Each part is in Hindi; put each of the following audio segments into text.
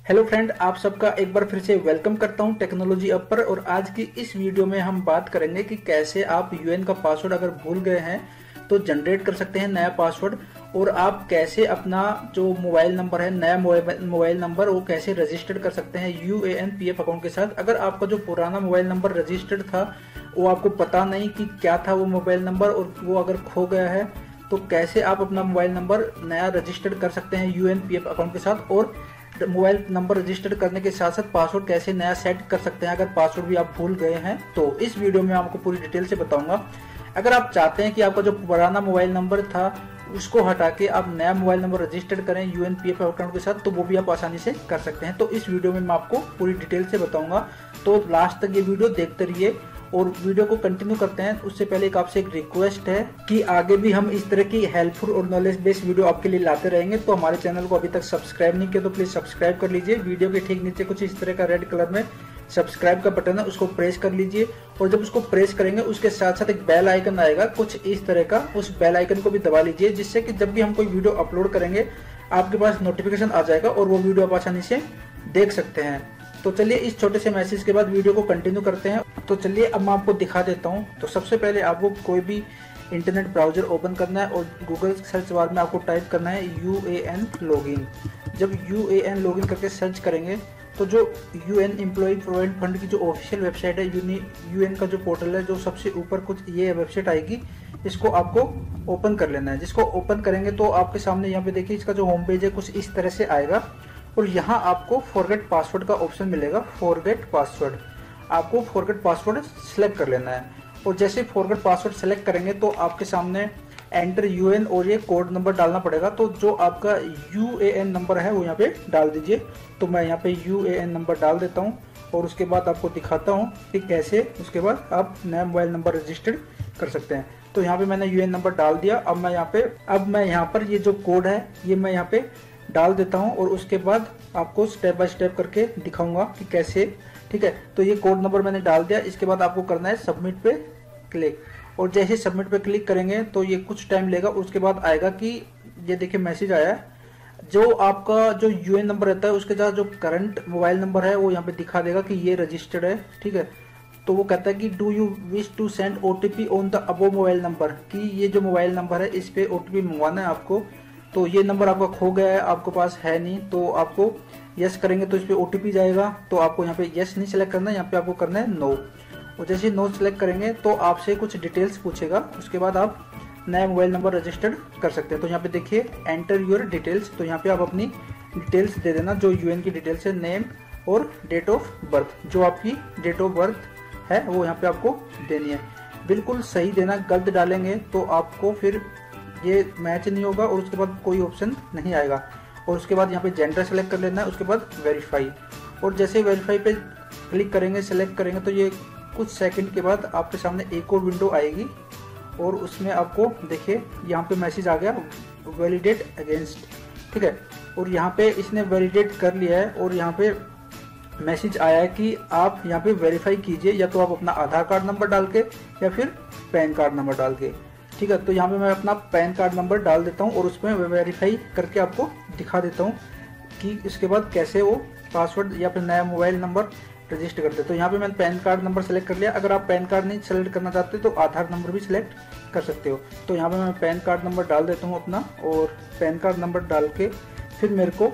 हेलो फ्रेंड, आप सबका एक बार फिर से वेलकम करता हूं टेक्नोलॉजी अप पर। और आज की इस वीडियो में हम बात करेंगे कि कैसे आप यूएन का पासवर्ड अगर भूल गए हैं तो जनरेट कर सकते हैं नया पासवर्ड। और आप कैसे अपना जो मोबाइल नंबर है, नया मोबाइल नंबर, वो कैसे रजिस्टर कर सकते हैं यूएएन पीएफ अकाउंट के साथ। अगर आपका जो पुराना मोबाइल नंबर रजिस्टर्ड था वो आपको पता नहीं कि क्या था वो मोबाइल नंबर, और वो अगर खो गया है तो कैसे आप अपना मोबाइल नंबर नया रजिस्टर्ड कर सकते हैं यूएएन पीएफ अकाउंट के साथ। और मोबाइल नंबर रजिस्टर करने के साथ साथ पासवर्ड कैसे नया सेट कर सकते हैं अगर पासवर्ड भी आप भूल गए हैं। तो इस वीडियो में आपको पूरी डिटेल से बताऊंगा। अगर आप चाहते हैं कि आपका जो पुराना मोबाइल नंबर था उसको हटा के आप नया मोबाइल नंबर रजिस्टर करें यूएनपीएफ अकाउंट के साथ, तो वो भी आप आसानी से कर सकते हैं। तो इस वीडियो में मैं आपको पूरी डिटेल से बताऊंगा, तो लास्ट तक ये वीडियो देखते रहिए। और वीडियो को कंटिन्यू करते हैं उससे पहले एक आपसे एक रिक्वेस्ट है कि आगे भी हम इस तरह की हेल्पफुल और नॉलेज बेस्ड वीडियो आपके लिए लाते रहेंगे। तो हमारे चैनल को अभी तक सब्सक्राइब नहीं किया तो प्लीज सब्सक्राइब कर लीजिए। वीडियो के ठीक नीचे कुछ इस तरह का रेड कलर में सब्सक्राइब का बटन है, उसको प्रेस कर लीजिए। और जब उसको प्रेस करेंगे उसके साथ साथ एक बेल आइकन आएगा कुछ इस तरह का, उस बेल आइकन को भी दबा लीजिए, जिससे कि जब भी हम कोई वीडियो अपलोड करेंगे आपके पास नोटिफिकेशन आ जाएगा और वो वीडियो आप आसानी से देख सकते हैं। तो चलिए इस छोटे से मैसेज के बाद वीडियो को कंटिन्यू करते हैं। तो चलिए अब मैं आपको दिखा देता हूं। तो सबसे पहले आपको कोई भी इंटरनेट ब्राउजर ओपन करना है और गूगल सर्च बार में आपको टाइप करना है यूएएन लॉगिन। जब यूएएन लॉगिन करके सर्च करेंगे तो जो यूएन एम्प्लॉय प्रोविडेंट फंड की जो ऑफिशियल वेबसाइट है, यूएन का जो पोर्टल है, जो सबसे ऊपर कुछ ये वेबसाइट आएगी, इसको आपको ओपन कर लेना है। जिसको ओपन करेंगे तो आपके सामने यहाँ पे देखिए इसका जो होम पेज है कुछ इस तरह से आएगा। और यहाँ आपको फॉरगेट पासवर्ड का ऑप्शन मिलेगा। फॉरगेट पासवर्ड, आपको फॉरगेट पासवर्ड सेलेक्ट कर लेना है। और जैसे फॉरगेट पासवर्ड सेलेक्ट करेंगे तो आपके सामने एंटर यूएन और ये कोड नंबर डालना पड़ेगा। तो जो आपका यूएएन नंबर है वो यहाँ पे डाल दीजिए। तो मैं यहाँ पे यूएएन नंबर डाल देता हूँ और उसके बाद आपको दिखाता हूँ कि कैसे उसके बाद आप नया मोबाइल नंबर रजिस्टर्ड कर सकते हैं। तो यहाँ पे मैंने यूएएन नंबर डाल दिया। अब मैं यहाँ पर ये जो कोड है ये मैं यहाँ पे डाल देता हूं और उसके बाद आपको स्टेप बाय स्टेप करके दिखाऊंगा कि कैसे। ठीक है, तो ये कोड नंबर मैंने डाल दिया। इसके बाद आपको करना है सबमिट पे क्लिक। और जैसे सबमिट पे क्लिक करेंगे तो ये कुछ टाइम लेगा। उसके बाद आएगा कि ये देखिए मैसेज आया है, जो आपका जो यूएन नंबर रहता है उसके साथ जो करंट मोबाइल नंबर है वो यहाँ पे दिखा देगा कि ये रजिस्टर्ड है। ठीक है, तो वो कहता है कि do you wish to send OTP on the above mobile number, कि ये जो मोबाइल नंबर है इस पे ओटीपी मंगवाना है आपको। तो ये नंबर आपका खो गया है, आपके पास है नहीं, तो आपको यस करेंगे तो इस पे ओटीपी जाएगा। तो आपको यहाँ पे यस नहीं सिलेक्ट करना है, यहाँ पे आपको करना है नो। और जैसे नो सिलेक्ट करेंगे तो आपसे कुछ डिटेल्स पूछेगा। उसके बाद आप नया मोबाइल नंबर रजिस्टर्ड कर सकते हैं। तो यहाँ पे देखिए एंटर योर डिटेल्स, तो यहाँ पे आप अपनी डिटेल्स दे देना जो यूएन की डिटेल्स है, नेम और डेट ऑफ बर्थ। जो आपकी डेट ऑफ बर्थ है वो यहाँ पे आपको देनी है। बिल्कुल सही देना, गलत डालेंगे तो आपको फिर ये मैच नहीं होगा और उसके बाद कोई ऑप्शन नहीं आएगा। और उसके बाद यहाँ पे जेंडर सेलेक्ट कर लेना है। उसके बाद वेरीफाई, और जैसे वेरीफाई पे क्लिक करेंगे, सेलेक्ट करेंगे, तो ये कुछ सेकंड के बाद आपके सामने एक और विंडो आएगी और उसमें आपको देखिए यहाँ पे मैसेज आ गया वैलिडेट अगेंस्ट। ठीक है, और यहाँ पे इसने वैलिडेट कर लिया है और यहाँ पे मैसेज आया है कि आप यहाँ पे वेरीफाई कीजिए, या तो आप अपना आधार कार्ड नंबर डाल के या फिर पैन कार्ड नंबर डाल के। ठीक है, तो यहाँ पे मैं अपना पैन कार्ड नंबर डाल देता हूँ और उसमें वेरीफाई करके आपको दिखा देता हूँ कि इसके बाद कैसे वो पासवर्ड या फिर नया मोबाइल नंबर रजिस्टर करते हैं। तो यहाँ पे मैंने पैन कार्ड नंबर सेलेक्ट कर लिया। अगर आप पैन कार्ड नहीं सेलेक्ट करना चाहते तो आधार नंबर भी सिलेक्ट कर सकते हो। तो यहाँ पे मैं पैन कार्ड नंबर डाल देता हूँ अपना, और पैन कार्ड नंबर डाल के फिर मेरे को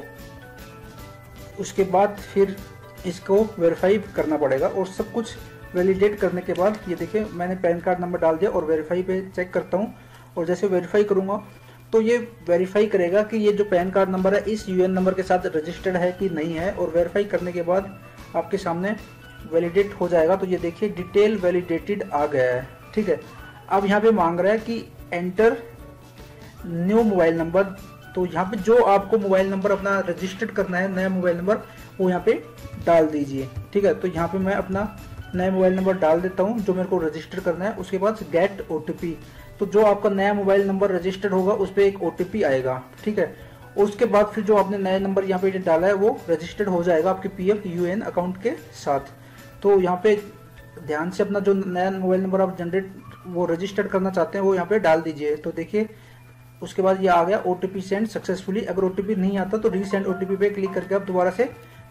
उसके बाद फिर इसको वेरीफाई करना पड़ेगा। और सब कुछ वैलिडेट करने के बाद ये देखिए मैंने पैन कार्ड नंबर डाल दिया और वेरीफाई पे चेक करता हूँ। और जैसे वेरीफाई करूँगा तो ये वेरीफाई करेगा कि ये जो पैन कार्ड नंबर है इस यूएन नंबर के साथ रजिस्टर्ड है कि नहीं है। और वेरीफाई करने के बाद आपके सामने वैलिडेट हो जाएगा। तो ये देखिए डिटेल वैलिडेटेड आ गया है। ठीक है, अब यहाँ पे मांग रहा है कि एंटर न्यू मोबाइल नंबर। तो यहाँ पे जो आपको मोबाइल नंबर अपना रजिस्टर्ड करना है, नया मोबाइल नंबर, वो यहाँ पे डाल दीजिए। ठीक है, तो यहाँ पे मैं अपना नया मोबाइल नंबर डाल देता हूँ जो मेरे को रजिस्टर करना है। उसके बाद गेट ओटीपी, तो जो आपका नया मोबाइल नंबर रजिस्टर्ड होगा उस पर एक ओटीपी आएगा। ठीक है, उसके बाद फिर जो आपने नया नंबर यहाँ पे डाला है वो रजिस्टर्ड हो जाएगा आपके पीएफ यूएन अकाउंट के साथ। तो यहाँ पे ध्यान से अपना जो नया मोबाइल नंबर आप वो रजिस्टर्ड करना चाहते हैं वो यहाँ पे डाल दीजिए। तो देखिए उसके बाद ये आ गया ओटीपी सेंड सक्सेसफुली। अगर ओटीपी नहीं आता तो रीसेंड ओटीपी पे क्लिक करके आप दोबारा से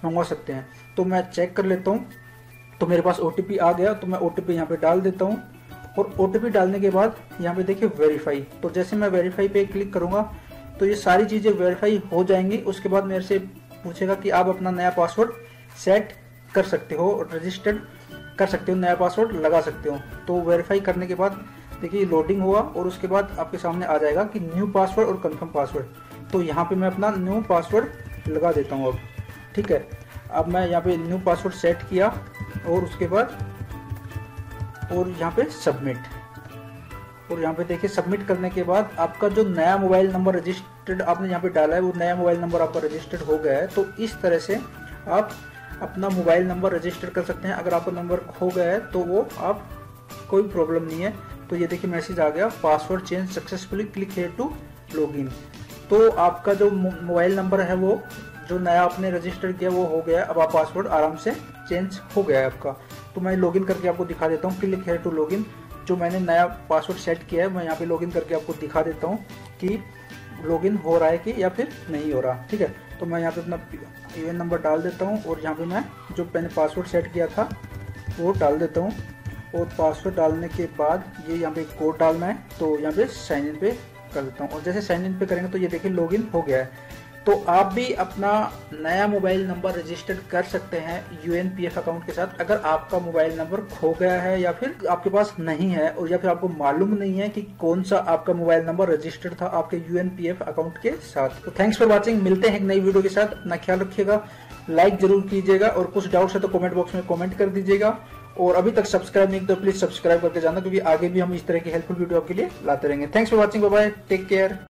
मंगवा सकते हैं। तो मैं चेक कर लेता हूँ। तो मेरे पास OTP आ गया, तो मैं OTP यहाँ पे डाल देता हूँ और OTP डालने के बाद यहाँ पे देखिए वेरीफाई। तो जैसे मैं वेरीफाई पे क्लिक करूंगा तो ये सारी चीजें वेरीफाई हो जाएंगी। उसके बाद मेरे से पूछेगा कि आप अपना नया पासवर्ड सेट कर सकते हो, रजिस्टर्ड कर सकते हो, नया पासवर्ड लगा सकते हो। तो वेरीफाई करने के बाद देखिए लोडिंग हुआ और उसके बाद आपके सामने आ जाएगा कि न्यू पासवर्ड और कंफर्म पासवर्ड। तो यहाँ पे मैं अपना न्यू पासवर्ड लगा देता हूँ अब। ठीक है, अब मैं यहाँ पे न्यू पासवर्ड सेट किया और उसके बाद और यहाँ पे सबमिट। और यहाँ पे देखिए सबमिट करने के बाद आपका जो नया मोबाइल नंबर रजिस्टर्ड आपने यहाँ पे डाला है वो नया मोबाइल नंबर आपका रजिस्टर्ड हो गया है। तो इस तरह से आप अपना मोबाइल नंबर रजिस्टर कर सकते हैं। अगर आपका नंबर खो गया है तो वो आप कोई प्रॉब्लम नहीं है। तो ये देखिए मैसेज आ गया, password change successfully, click here to login. तो आपका जो मोबाइल नंबर है वो जो नया आपने रजिस्टर किया वो हो गया। अब आप पासवर्ड आराम से चेंज हो गया है आपका। तो मैं लॉगिन करके आपको दिखा देता हूँ, क्लिक हियर टू लॉगिन। जो मैंने नया पासवर्ड सेट किया है मैं यहाँ पे लॉगिन करके आपको दिखा देता हूँ कि लॉगिन हो रहा है कि या फिर नहीं हो रहा। ठीक है, तो मैं यहाँ पे अपना यूएन नंबर डाल देता हूँ और यहाँ पे मैं जो मैंने पासवर्ड सेट किया था वो डाल देता हूँ। और पासवर्ड डालने के बाद ये यहाँ पे कोड डालना है, तो यहाँ पे साइन इन पे कर देता हूँ। और जैसे साइन इन पे करेंगे तो ये देखिए लॉगिन हो गया है। तो आप भी अपना नया मोबाइल नंबर रजिस्टर कर सकते हैं UNPF अकाउंट के साथ। अगर आपका मोबाइल नंबर खो गया है या फिर आपके पास नहीं है और या फिर आपको मालूम नहीं है कि कौन सा आपका मोबाइल नंबर रजिस्टर्ड था आपके UNPF अकाउंट के साथ। तो थैंक्स फॉर वॉचिंग, मिलते हैं एक नई वीडियो के साथ। अपना ख्याल रखिएगा, लाइक जरूर कीजिएगा और कुछ डाउट्स है तो कमेंट बॉक्स में कमेंट कर दीजिएगा। और अभी तक सब्सक्राइब नहीं तो प्लीज सब्सक्राइब करके जाना, क्योंकि आगे भी हम इस तरह की हेल्पफुल वीडियो आपके लिए लाते रहेंगे। Thanks for watching, bye bye, take care.